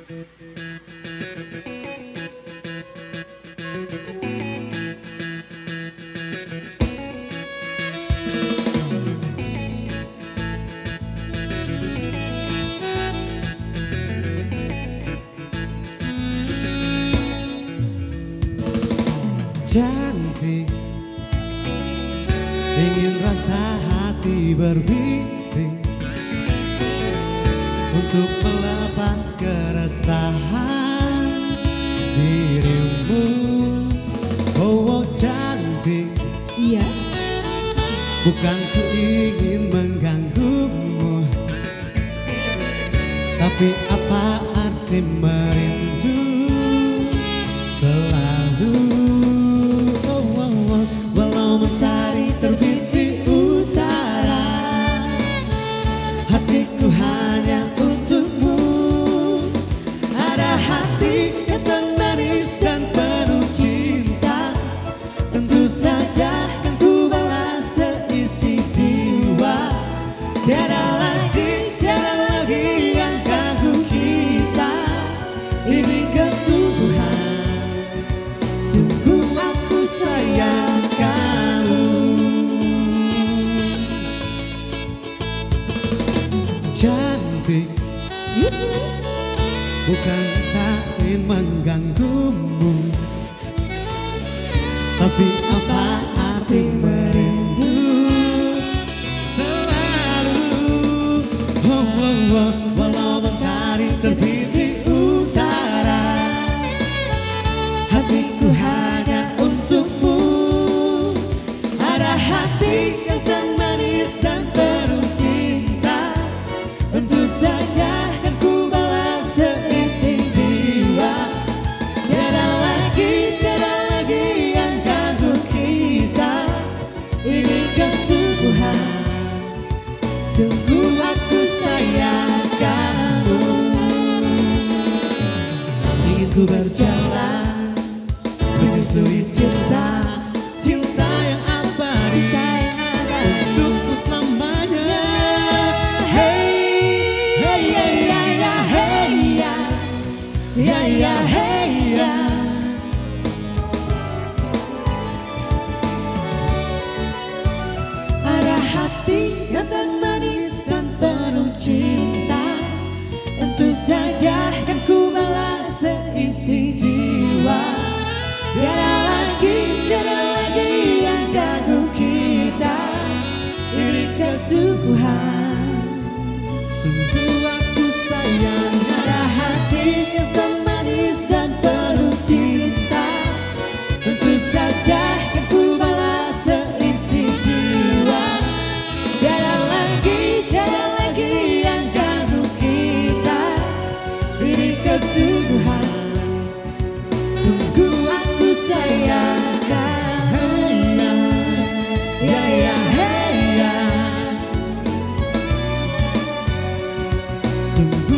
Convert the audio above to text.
Cantik, ingin rasa hati berbisik untuk melepas keresahan dirimu. Oh, oh cantik, Iya. bukan ku ingin mengganggumu, tapi apa arti merindu selalu. Walau mentari terbit di utara, hatiku hanya untukmu. Ada hati yang manis dan penuh cinta, tentu saja kan ku balas seisi jiwa. Tiada lagi yang ganggu kita. Ini kesungguhan, sungguh aku sayang kamu. Cantik, bukan ingin mengganggumu, tapi apa arti merindu selalu. Oh, oh, oh. Walau mentari terbit di utara, hatiku hanya untukmu. Ada hati yang manis dan penuh cinta, tentu saja kan ku balas seisi jiwa. Tiada lagi yang ganggu kita. Ini kesungguhan, sungguh aku sayang kamu. Ingin ku berjalan menyusuri cinta, cinta yang abadi untukmu selamanya. Hey, hey, ya, ya, ya, hey, ya, ya, ya, hey, ya. Ada hati yang manis dan penuh cinta, tentu saja kan ku balas seisi jiwa. Tiada lagi yang ganggu kita. Ini kesungguhan, sungguh aku sayang. Ada hati yang manis dan penuh cinta, tentu saja kan ku balas seisi jiwa. Tiada lagi yang ganggu kita. Ini kesungguhan, sungguh aku sayang kamu. Ya, ya, hey, ya. Sungguh